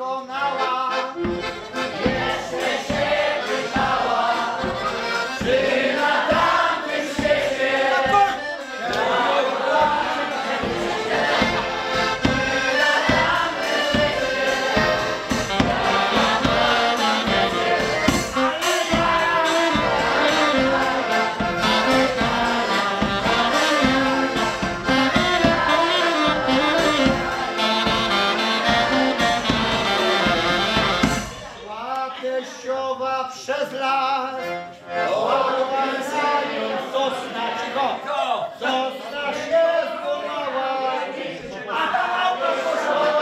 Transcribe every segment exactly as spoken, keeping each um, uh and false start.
dokonała. Jeszcze się pytała, czy na tamtym świecie teściowa przez las odwracają sosna cicho, sosna się zgonała, a tam auto poszło.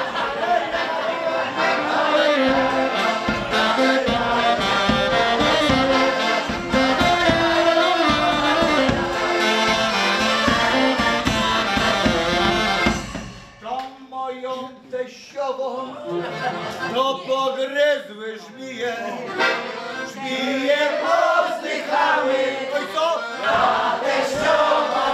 Tą moją teściową to pogryzły żmije, żmije pozdychały. Oj co? Ta teściowa